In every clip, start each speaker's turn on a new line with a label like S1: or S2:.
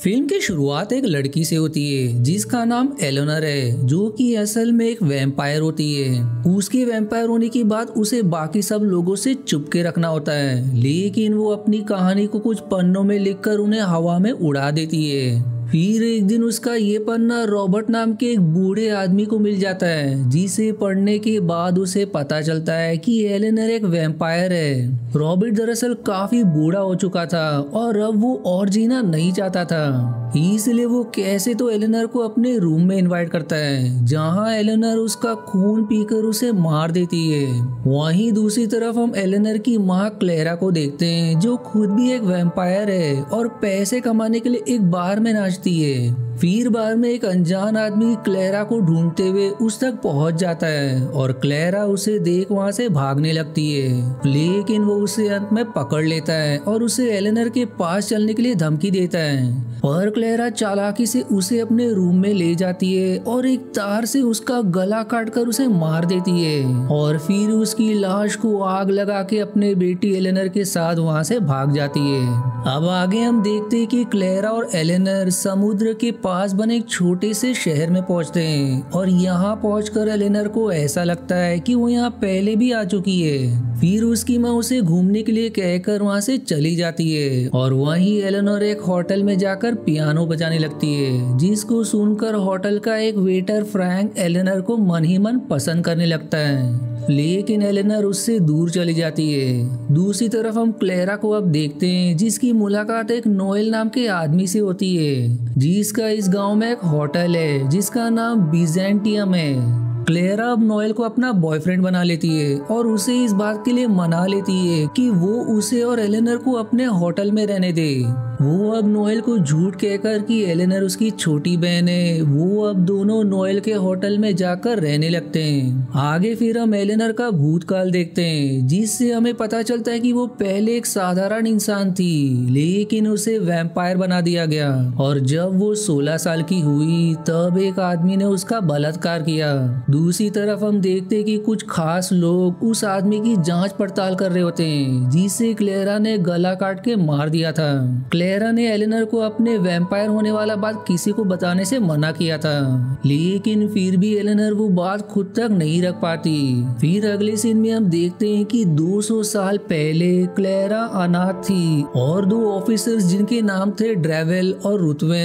S1: Film की शुरुआत एक लड़की से होती है जिसका नाम एलेनर है, जो कि असल में एक वैम्पायर होती है। उसके वैम्पायर होने की बात उसे बाकी सब लोगों से छुप के रखना होता है, लेकिन वो अपनी कहानी को कुछ पन्नों में लिखकर उन्हें हवा में उड़ा देती है। फिर एक दिन उसका ये पन्ना रॉबर्ट नाम के एक बूढ़े आदमी को मिल जाता है, जिसे पढ़ने के बाद उसे पता चलता है कि एलेनर एक वैम्पायर है। रॉबर्ट दरअसल काफी बूढ़ा हो चुका था और अब वो और जीना नहीं चाहता था, इसलिए वो कैसे तो एलेनर को अपने रूम में इनवाइट करता है, जहां एलेनर उसका खून पीकर उसे मार देती है। वहीं दूसरी तरफ हम एलेनर की माँ क्लेरा को देखते हैं, जो खुद भी एक वैम्पायर है और पैसे कमाने के लिए एक बार में नाचती है। फिर बार में एक अनजान आदमी क्लेरा को ढूंढते हुए उस तक पहुंच जाता है और क्लेरा उसे देख वहां से भागने लगती है, लेकिन वो उसे अंत में पकड़ लेता है और उसे एलेनर के पास चलने के लिए धमकी देता है। पर क्लेरा चालाकी से उसे अपने रूम में ले जाती है और एक तार से उसका गला काटकर उसे मार देती है और फिर उसकी लाश को आग लगा के अपने बेटी एलेनर के साथ वहां से भाग जाती है। अब आगे हम देखते हैं कि क्लेरा और एलेनर समुद्र के पास बने एक छोटे से शहर में पहुंचते हैं और यहाँ पहुंचकर एलेनर को ऐसा लगता है कि वो यहाँ पहले भी आ चुकी है। फिर उसकी माँ उसे घूमने के लिए कहकर वहाँ से चली जाती है और वहीं एलेनर एक होटल में जाकर पियानो बजाने लगती है, जिसको सुनकर होटल का एक वेटर फ्रैंक एलेनर को मन ही मन पसंद करने लगता है, लेकिन एलेनर उससे दूर चली जाती है। दूसरी तरफ हम क्लेरा को अब देखते हैं, जिसकी मुलाकात एक नोएल नाम के आदमी से होती है, जिसका इस गांव में एक होटल है जिसका नाम बिजेंटियम है। क्लेरा अब नोएल को अपना बॉयफ्रेंड बना लेती है और उसे इस बात के लिए मना लेती है कि वो उसे और एलेनर को अपने होटल में रहने दे। वो अब नोएल को झूठ कहकर कि एलेनर उसकी छोटी बहन है, वो अब दोनों नोएल के होटल में जाकर रहने लगते हैं। आगे फिर हम एलेनर का भूतकाल देखते हैं, जिससे हमें पता चलता है कि वो पहले एक साधारण इंसान थी, लेकिन उसे वैम्पायर बना दिया गया और जब वो 16 साल की हुई तब एक आदमी ने उसका बलात्कार किया। दूसरी तरफ हम देखते हैं कि कुछ खास लोग उस आदमी की जांच पड़ताल कर रहे होते हैं, जिसे क्लेरा ने गला काट के मार दिया था। क्लेरा ने एलेनर को अपने वैम्पायर होने वाला बात किसी को बताने से मना किया था, लेकिन फिर भी एलेनर वो बात खुद तक नहीं रख पाती। फिर अगले सीन में हम देखते हैं कि 200 साल पहले क्लेरा अनाथ थी और दो ऑफिसर्स जिनके नाम थे ड्रेवेल और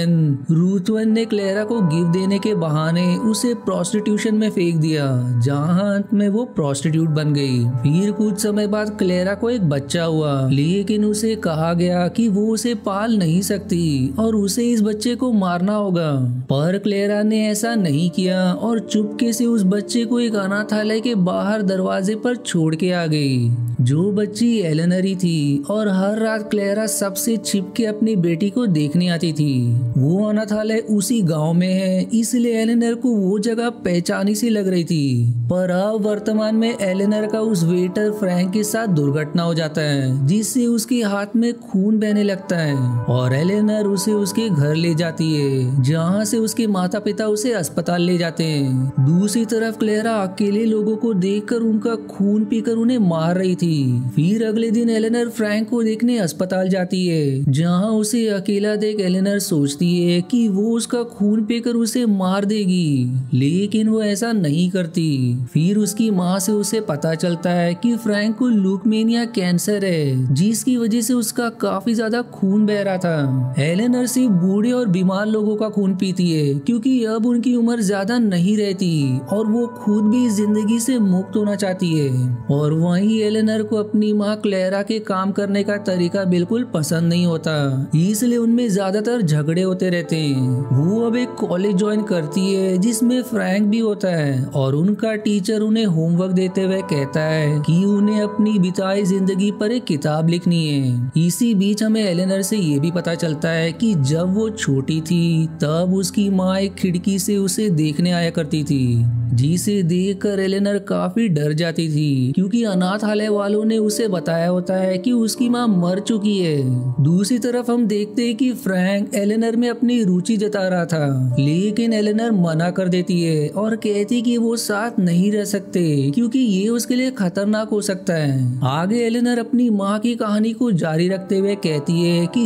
S1: रुथवेन ने क्लेरा को गिफ्ट देने के बहाने उसे प्रोस्टिट्यूशन में फेंक दिया, जहां अंत में वो प्रोस्टिट्यूट बन गई। फिर कुछ समय बाद क्लेरा को एक बच्चा हुआ, लेकिन उसे कहा गया कि वो उसे पाल नहीं सकती और उसे इस बच्चे को मारना होगा। पर क्लेरा ने ऐसा नहीं किया और चुपके से उस बच्चे को एक अनाथालय के बाहर दरवाजे पर छोड़ के आ गई, जो बच्ची एलेनर ही थी और हर रात क्लेरा सबसे छिप के अपनी बेटी को देखने आती थी। वो अनाथालय उसी गांव में है, इसलिए एलेनर को वो जगह पहचानी सी लग रही थी। पर अब वर्तमान में एलेनर का उस वेटर फ्रैंक के साथ दुर्घटना हो जाता है, जिससे उसके हाथ में खून बहने लगता है और एलेनर उसे उसके घर ले जाती है, जहां से उसके माता पिता उसे अस्पताल ले जाते हैं। दूसरी तरफ क्लेरा अकेले लोगों को देखकर उनका खून पीकर उन्हें मार रही थी। फिर अगले दिन एलेनर फ्रैंक को देखने अस्पताल जाती है, जहां उसे अकेला देख एलेनर सोचती है कि वो उसका खून पीकर उसे मार देगी, लेकिन वो ऐसा नहीं करती। फिर उसकी माँ से उसे पता चलता है कि फ्रैंक को ल्यूकेमिया कैंसर है, जिसकी वजह से उसका काफी ज्यादा खून बह रहा था। एलेनर सिर्फ बूढ़े और बीमार लोगों का खून पीती है, क्योंकि अब उनकी उम्र ज्यादा नहीं रहती और वो खुद भी जिंदगी से मुक्त होना चाहती है। और वहीं एलेनर को अपनी माँ क्लेरा के काम करने का तरीका बिल्कुल पसंद नहीं होता, इसलिए उनमें ज्यादातर झगड़े होते रहते हैं। वो अब एक कॉलेज ज्वाइन करती है जिसमें फ्रैंक भी होता है और उनका टीचर उन्हें होमवर्क देते हुए कहता है कि उन्हें अपनी बिताई जिंदगी पर एक किताब लिखनी है। इसी बीच हमें एलेनर से ये भी पता चलता है कि जब वो छोटी थी तब उसकी माँ एक खिड़की से उसे देखने आया करती थी, जिसे देखकर एलेनर काफी डर जाती थी, क्योंकि अनाथालय वालों ने उसे बताया होता है कि उसकी माँ मर चुकी है। दूसरी तरफ हम देखते हैं कि फ्रैंक एलेनर में अपनी रुचि जता रहा था, लेकिन एलेनर मना कर देती है और कहती कि वो साथ नहीं रह सकते, क्योंकि ये उसके लिए खतरनाक हो सकता है। आगे एलेनर अपनी माँ की कहानी को जारी रखते हुए कहती है कि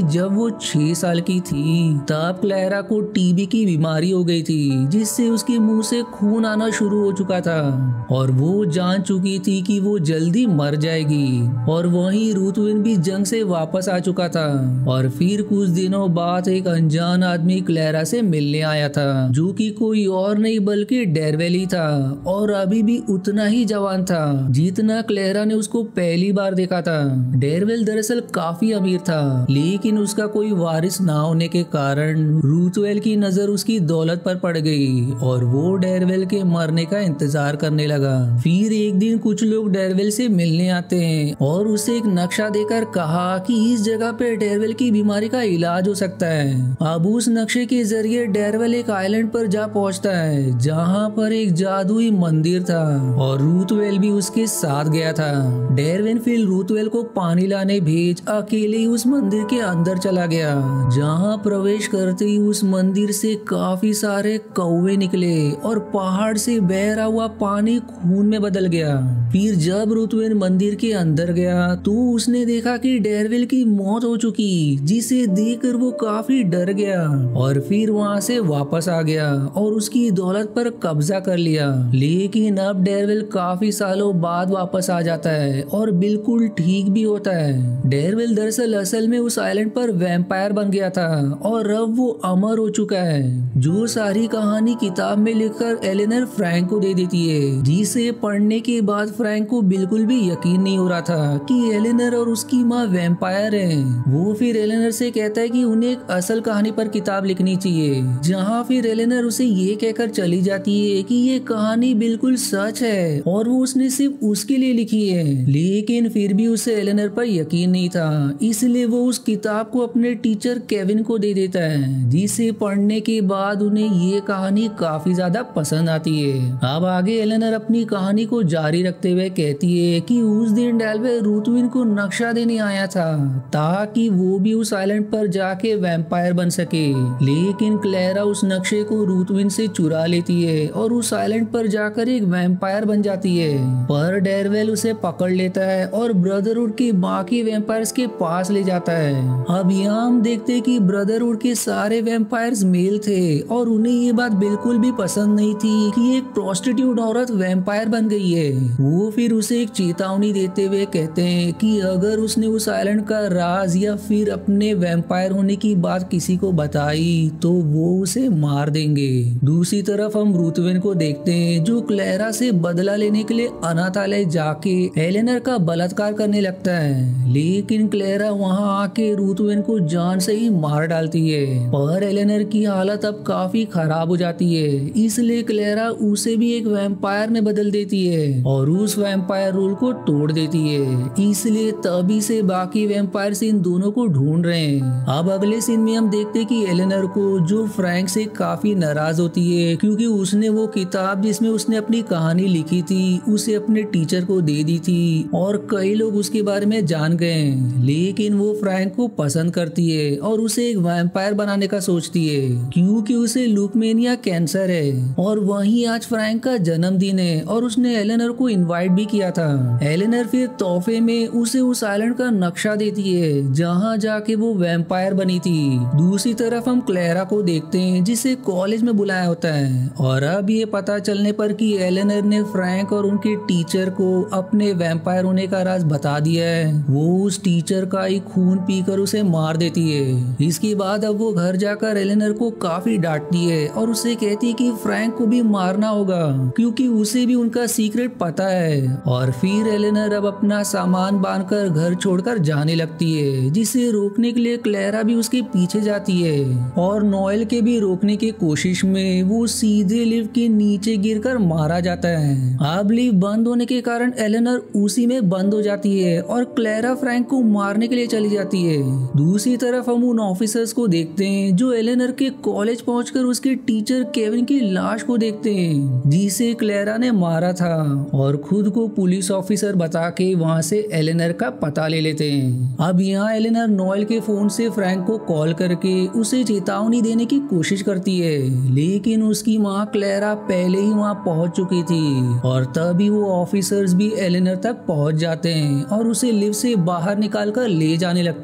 S1: कि जब वो 6 साल की थी तब क्लेरा को टीबी की बीमारी हो गई थी, जिससे उसके मुंह से खून आना शुरू हो चुका था और वो जान चुकी थी कि वो जल्दी मर जाएगी। और वहीं रुथविन भी जंग से वापस आ चुका था। और फिर कुछ दिनों बाद एक अनजान आदमी क्लेरा से मिलने आया था, जो कि कोई और नहीं बल्कि डेरवेल ही था, और अभी भी उतना ही जवान था जितना क्लेरा ने उसको पहली बार देखा था। डेरवेल दरअसल काफी अमीर था, लेकिन उसका कोई वारिस ना होने के कारण रुथवेल की नजर उसकी दौलत पर पड़ गई और वो डेरवेल के मरने का इंतजार करने लगा। फिर एक दिन कुछ लोग डेरवेल से मिलने आते हैं और उसे एक नक्शा देकर कहा कि इस जगह पे डेरवेल की बीमारी का इलाज हो सकता है। अब उस नक्शे के जरिए डेरवेल एक आइलैंड पर जा पहुंचता है, जहां पर एक जादुई मंदिर था और रुथवेल भी उसके साथ गया था। डेरवेल फिर रुथवेल को पानी लाने भेज अकेले ही उस मंदिर के अंदर चला गया, जहां प्रवेश करते ही उस मंदिर से काफी सारे कौवे निकले और पहाड़ से बह रहा हुआ पानी खून में बदल गया। फिर जब रुथवेल मंदिर के अंदर गया तो उसने देखा कि डेरवेल की मौत हो चुकी, जिसे देखकर वो काफी डर गया और फिर वहां से वापस आ गया और उसकी दौलत पर कब्जा कर लिया। लेकिन अब डेरवेल काफी सालों बाद वापस आ जाता है और बिल्कुल ठीक भी होता है। डेरवेल दरअसल असल में उस आइलैंड पर वैम्पायर बन गया था और अब वो अमर हो चुका है, जो सारी कहानी किताब में लिखकर एलेनर फ्रैंक को दे देती है, जिसे पढ़ने के बाद फ्रैंक को बिल्कुल भी यकीन नहीं हो रहा था कि एलेनर और उसकी माँ वैम्पायर हैं। वो फिर एलेनर से कहता है कि उन्हें एक असल कहानी पर किताब लिखनी चाहिए, जहाँ फिर एलेनर उसे ये कहकर चली जाती है कि ये कहानी बिल्कुल सच है और वो उसने सिर्फ उसके लिए लिखी है। लेकिन फिर भी उसे एलेनर पर यकीन नहीं था, इसलिए वो उस किताब को अपने टीचर केविन को दे देता है, जिसे पढ़ने के बाद उन्हें ये कहानी काफी ज्यादा पसंद आती है। अब आगे एलेनर अपनी कहानी को जारी रखते हुए कहती है कि उस दिन डेरवेल रुथविन को नक्शा देने आया था ताकि वो भी उस आइलैंड पर जाके वैम्पायर बन सके, लेकिन क्लेरा उस नक्शे को रुथविन से चुरा लेती है और उस आइलैंड पर जाकर एक वैम्पायर बन जाती है। पर डेरवेल उसे पकड़ लेता है और ब्रदरहुड के बाकी वैम्पायर्स के पास ले जाता है। अब यहाँ हम देखते कि ब्रदरहुड के सारे वैम्पायर्स मेल थे और उन्हें ये बात बिल्कुल भी पसंद नहीं थी कि एक प्रोस्टिट्यूट औरत वैम्पायर बन गई है। वो फिर उसे एक चेतावनी देते हुए कहते हैं कि अगर उसने उस आइलैंड का राज या फिर अपने वैम्पायर होने की बात किसी को बताई तो वो उसे मार देंगे। दूसरी तरफ हम रुथविन को देखते हैं, जो क्लेरा से बदला लेने के लिए अनाथालय जाके एलेनर का बलात्कार करने लगता है, लेकिन क्लेरा वहां आके रुथविन को जान से ही मार डालती है। पर एलेनर की हालत अब काफी खराब हो जाती है, इसलिए क्लेरा उसे भी एक वैम्पायर में बदल देती है और उस वैम्पायर रूल को तोड़ देती है। इसलिए तभी से बाकी वैम्पायर इन दोनों को ढूंढ रहे हैं। अब अगले सीन में हम देखते कि एलेनर को, जो फ्रैंक से काफी नाराज होती है क्योंकि उसने वो किताब जिसमें उसने अपनी कहानी लिखी थी उसे अपने टीचर को दे दी थी और कई लोग उसके बारे में जान गए, लेकिन वो फ्रैंक को पसंद करती है और उसे एक वैम्पायर बनाने का सोचती है क्योंकि उसे लुकेमिया कैंसर है। और वहीं आज फ्रैंक का जन्मदिन है और उसने एलेनर को इनवाइट भी किया था। एलेनर फिर तोहफे में उसे उस आइलैंड का नक्शा देती है जहां जाके वो वैम्पायर बनी थी। दूसरी तरफ हम क्लेरा को देखते हैं, जिसे कॉलेज में बुलाया होता है और अब ये पता चलने पर कि एलेनर ने फ्रैंक और उनके टीचर को अपने वैम्पायर होने का राज बता दिया है, वो उस टीचर का ही खून पीकर उसे मार देती है। इसके बाद अब वो घर जाकर एलेनर को काफी डांटती है और उसे कहती है कि फ्रैंक को भी मारना होगा क्योंकि उसे भी उनका सीक्रेट पता है। और फिर एलेनर अब अपना सामान बांधकर घर छोड़कर जाने लगती है, जिसे रोकने के लिए क्लेरा भी उसके पीछे जाती है और नोएल के भी रोकने की कोशिश में वो सीधे लिफ्ट के नीचे गिरकर मारा जाता है। अब लिफ्ट बंद होने के कारण एलेनर उसी में बंद हो जाती है और क्लेरा फ्रैंक को मारने के लिए चली जाती है। दूसरी तरफ हम उन ऑफिसर्स को देखते हैं जो एलेनर के कॉलेज पहुंचकर उसके टीचर केविन की लाश को देखते हैं, जिसे क्लेरा ने मारा था, और खुद को पुलिस ऑफिसर बता के वहाँ से एलेनर का पता ले लेते हैं। अब यहाँ एलेनर नोएल के फोन से फ्रैंक को कॉल करके उसे चेतावनी देने की कोशिश करती है, लेकिन उसकी माँ क्लेरा पहले ही वहाँ पहुँच चुकी थी और तभी वो ऑफिसर्स भी एलेनर तक पहुँच जाते हैं और उसे लिफ्ट से बाहर निकाल कर ले जाने लगते हैं।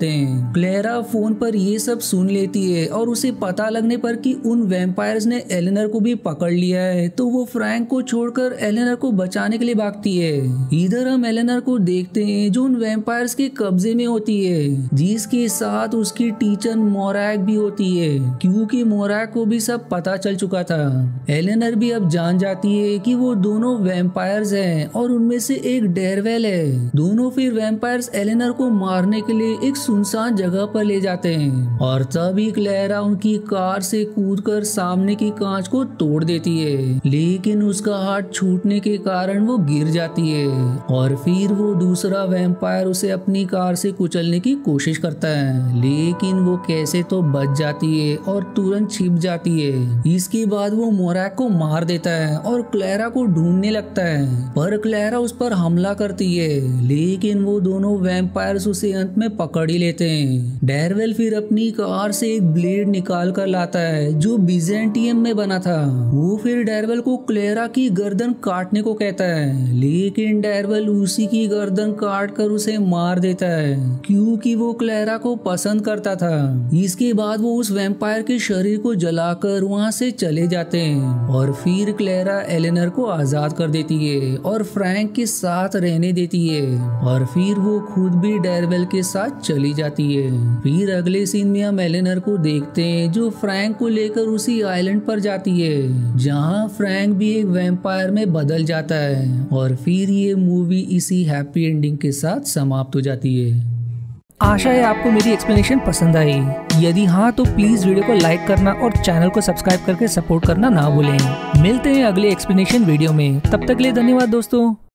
S1: क्लेरा फोन पर ये सब सुन लेती है और उसे पता लगने पर कि उन वैम्पायर्स ने एलेनर को भी पकड़ लिया है, तो वो फ्रैंक को छोड़कर एलेनर को बचाने के लिए भागती है। इधर हम एलेनर को देखते हैं जो उन वैम्पायर्स के कब्जे में होती है, जिसके साथ उसकी टीचर मोरैग भी होती है, क्योंकि मोरैग को भी सब पता चल चुका था। एलेनर भी अब जान जाती है कि वो दोनों वैम्पायर्स हैं और उनमें से एक डेरवेल है। दोनों फिर वैम्पायर्स एलेनर को मारने के लिए एक सुनसान जगह पर ले जाते हैं और तभी क्लेरा उनकी कार से कूदकर सामने की कांच को तोड़ देती है, लेकिन उसका हाथ छूटने के कारण वो गिर जाती है और फिर वो दूसरा वैम्पायर उसे अपनी कार से कुचलने की कोशिश करता है, लेकिन वो कैसे तो बच जाती है और तुरंत छिप जाती है। इसके बाद वो मोरैग को मार देता है और क्लेरा को ढूंढने लगता है, पर क्लेरा उस पर हमला करती है, लेकिन वो दोनों वैम्पायर्स उसे अंत में पकड़ ही लेते हैं। डेरवेल फिर अपनी कार से एक ब्लेड निकाल कर लाता है जो बिजेंटियम में बना था। वो फिर डेरवेल को क्लेरा की गर्दन काटने को कहता है, लेकिन डेरवेल उसी की गर्दन काट कर उसे मार देता है, क्योंकि वो क्लेरा को पसंद करता था। इसके बाद वो उस वैम्पायर के शरीर को जलाकर वहाँ से चले जाते हैं और फिर क्लेरा एलेनर को आजाद कर देती है और फ्रैंक के साथ रहने देती है और फिर वो खुद भी डेरवेल के साथ चली जाती है। फिर अगले सीन में हम एलेनर को देखते हैं जो फ्रैंक को लेकर उसी आइलैंड पर जाती है, जहाँ फ्रैंक भी एक वैम्पायर में बदल जाता है और फिर ये मूवी इसी हैप्पी एंडिंग के साथ समाप्त हो जाती है।
S2: आशा है आपको मेरी एक्सप्लेनेशन पसंद आई। यदि हाँ तो प्लीज वीडियो को लाइक करना और चैनल को सब्सक्राइब करके सपोर्ट करना ना भूलें। मिलते हैं अगले एक्सप्लेनेशन वीडियो में, तब तक के लिए धन्यवाद दोस्तों।